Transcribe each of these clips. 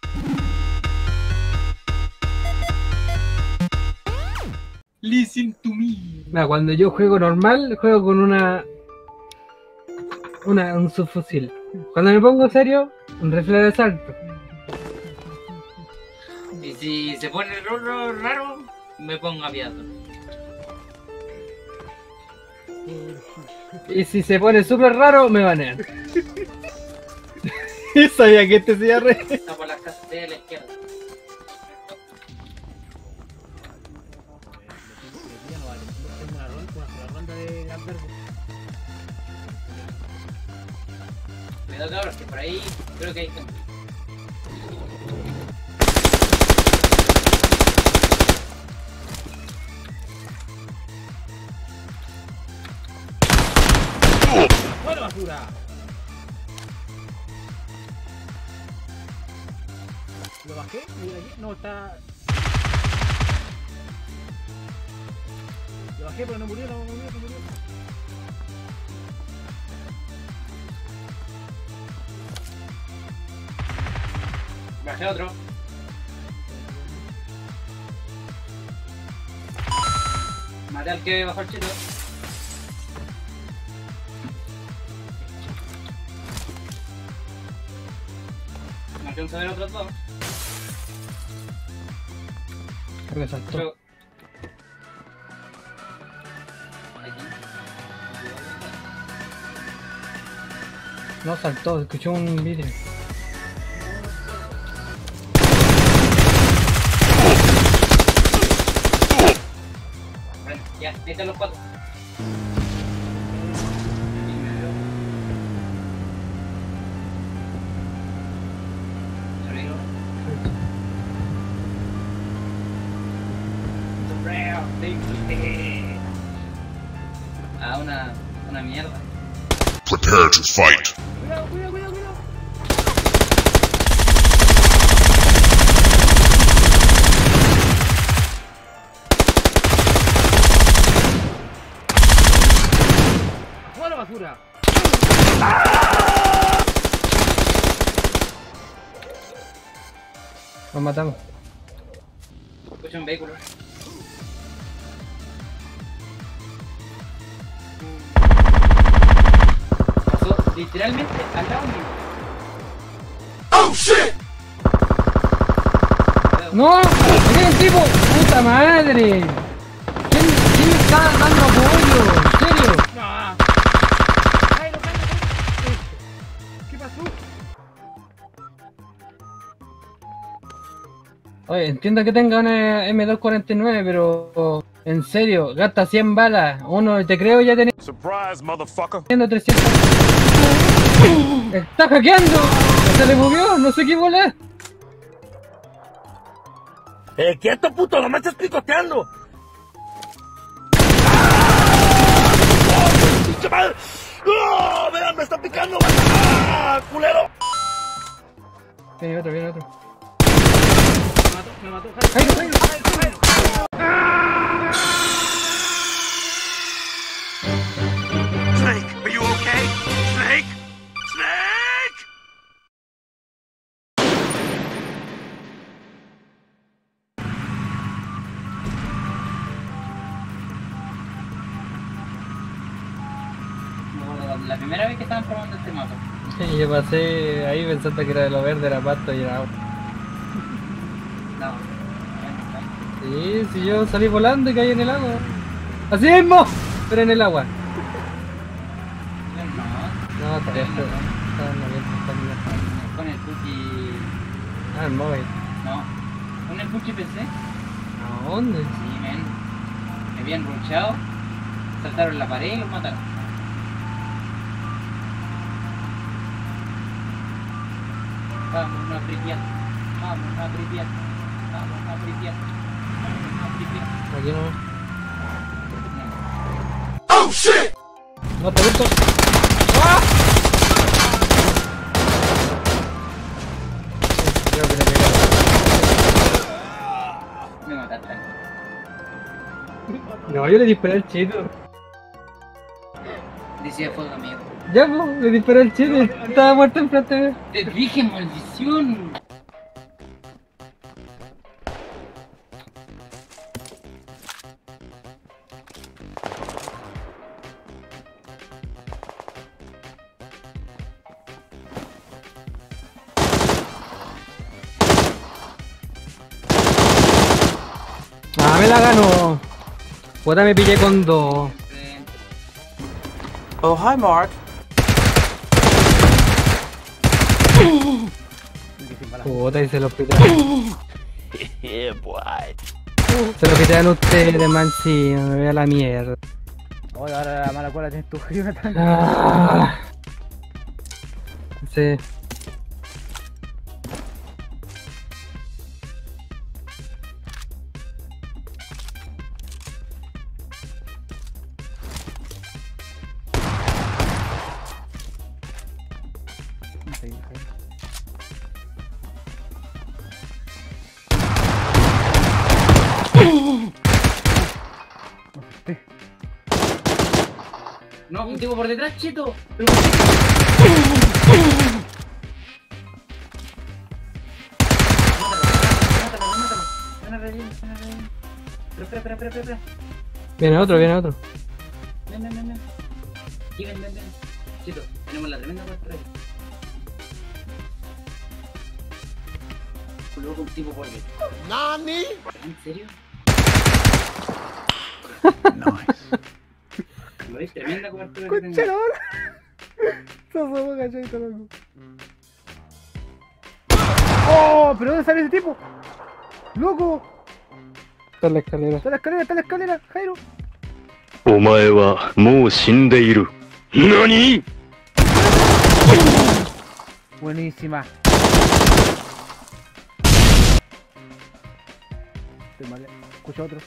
Listen to me. Mira, cuando yo juego normal, juego con un subfusil. Cuando me pongo serio, un rifle de asalto. Y si se pone raro, me pongo aviador. Y si se pone súper raro, me banean. Sabía que este se iba a reír. Está por las casas de la izquierda. Cuidado cabros, que por ahí creo que hay gente. ¡Fuera basura! ¿Lo bajé? No, está... Lo bajé pero no murió, no murió. Bajé otro. Maté al que bajó el chito. Me alcanzo a ver otros dos. Creo que saltó. Pero... No saltó, escuchó un vídeo. Bueno, ya, ahí están los cuatro. Ah, una mierda. Prepare to fight. Cuidado. ¡Fuera basura! Nos matamos. Escucho un vehículo. Pasó literalmente al lado mío. Oh shit! ¡No! ¡Aquí hay un tipo! ¡Puta madre! ¿Quién me está dando apoyo? ¿En serio? ¡No! ¡Cairo! ¿Qué pasó? Oye, entiendo que tenga una M249, pero... En serio, gasta 100 balas. Uno, te creo, ya Surprise, motherfucker. teniendo 300. ¡Está hackeando! ¡Se le movió! ¡No sé qué volar! ¡Quieto, puto! ¡No me estás picoteando! ¡Pinche madre! ¡Oh! ¡Vean, me está picando! ¡Ah, culero! Viene otro. Me mató. ¡Jairo! Snake, are you okay? Snake? La primera vez que estaban probando este mapa. Y yo pasé ahí pensando que era de lo verde, era pasto y era agua. No. Sí, yo salí volando y caí en el agua. ¡Así mismo! Pero en el agua. No. No, estaría feo. Con el Puchi... Ah, el móvil. No. Con el Puchi PC. ¿A dónde? Sí, men. Me habían ruchado, saltaron la pared y los mataron. Vamos a Pripyat. Aquí no. Oh shit! No te gusto. Creo que le pegaron. Me mataste. No, yo le disparé al chito. Decía fuego, amigo. Ya, pues, le disparé al chito. Estaba muerto enfrente de mí. Te dije, maldición. me la ganó. Puta, me pillé con 2. Oh, hi, Mark. Puta, y se lo pitean. Yeah, boy. Se lo pitean ustedes, man, sí, me voy a la mierda. Oye, ahora la mala cola tienes tu Jonathan. Ah. Sí. No, un tipo por detrás, cheto. Pero Espera. Viene otro, viene otro. Ven. Aquí, ven. Cheto, tenemos la tremenda puerta ahí. Luego un tipo por detrás. ¿Nani? ¿En serio? Nice. Lo es tremenda cobertura que tengo. ¡Conchelador! Somos cachadito, loco. ¡Oh! ¿Pero dónde sale ese tipo? ¡Loco! Está en la escalera. Está en la escalera, Jairo. お前はもう死んでいる。何？ Buenísima. Estoy mal. Escucho otro.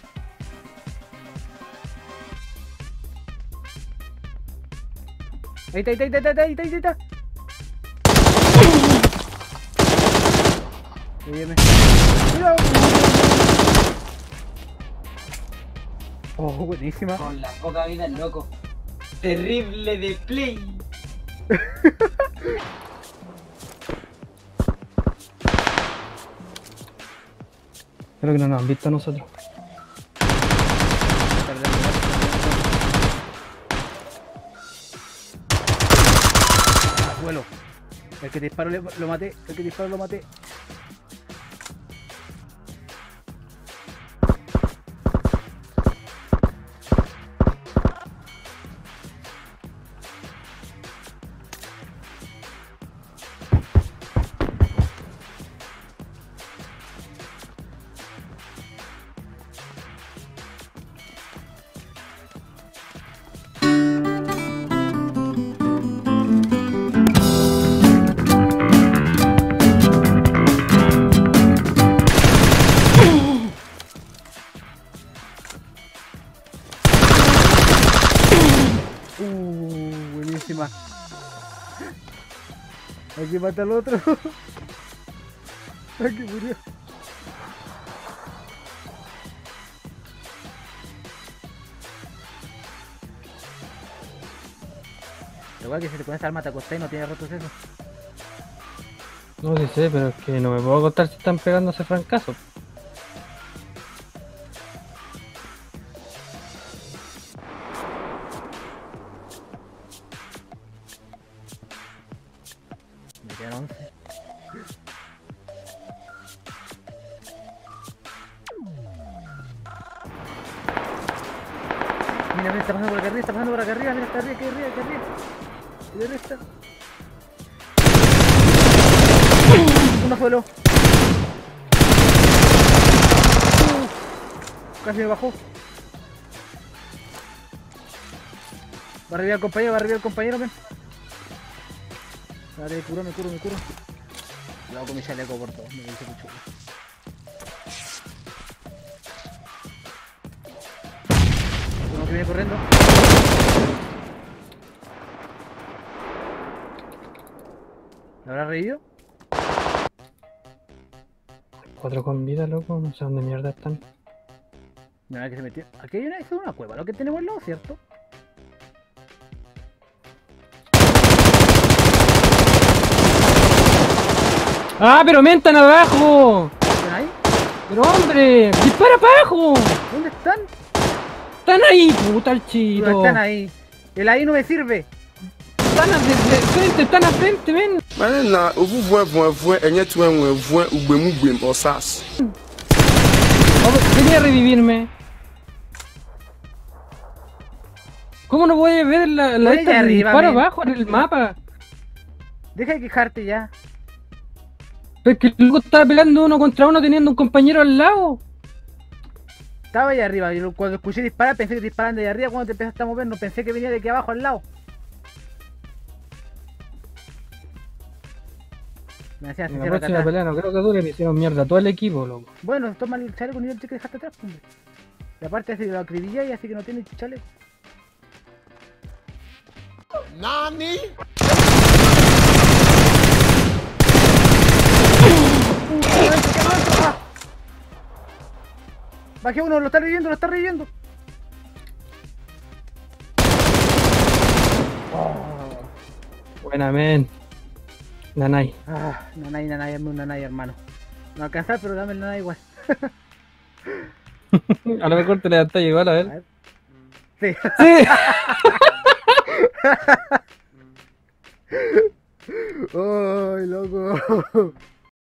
Ahí está. Óyeme. Cuidado. Oh, buenísima. Con la poca vida, loco. Terrible de play. Creo que no nos han visto a nosotros. Vuelo. El que te disparó lo maté. Buenísima. Aquí mata al otro. Aquí murió. Igual que si te pones arma te acostás y no tiene rotos eso. No sí sé, pero es que no me puedo contar si están pegándose francazo. Me quedan 11. Mira, está pasando por acá arriba, mira, está arriba, aquí arriba. Y de resta. Uno solo. Casi me bajó. Va a revivir al compañero, ven. Dale, me curo. Lo hago con mi chaleco por todo, me dice mucho. Uno que viene corriendo. ¿Lo habrá reído? 4 con vida, loco, no sé dónde mierda están. Mira que se metió. Aquí hay una cueva, lo que tenemos al lado, ¿cierto? ¡Ah, pero mentan abajo! ¿Están ahí? ¡Pero hombre! ¡Dispara para abajo! ¿Dónde están? ¡Están ahí, puta el chito! No están ahí. El ahí no me sirve. ¡Están de frente, están a frente, ven! Manena, ovu voin, enye tu en voin, ugbem, osas. Quería revivirme. ¿Cómo no voy a ver la Oye, esta de arriba, disparo men. abajo en el mapa? Deja de quejarte ya. Es que el loco estaba peleando uno contra uno teniendo un compañero al lado. Estaba ahí arriba. Y cuando escuché disparar pensé que te disparaban de ahí arriba. Cuando te empezaste a mover no pensé que venía de aquí abajo al lado. Me hacían En la cierra próxima atrás. pelea no creo que dure, me hicieron mierda a todo el equipo, loco. Bueno, toma el chaleco nivel que dejaste atrás, hombre. Y aparte así lo acribillé y así que no tiene chaleco. ¿Nani? Bajé uno, lo está reviviendo, lo está reviviendo. Buena, men. Nanay. Nanay, dame un nanay, hermano. No alcanzar, pero dame el nanay igual. A lo mejor te levantas igual, a A ver. ver. Sí. ¡Sí! ¡Ay, loco!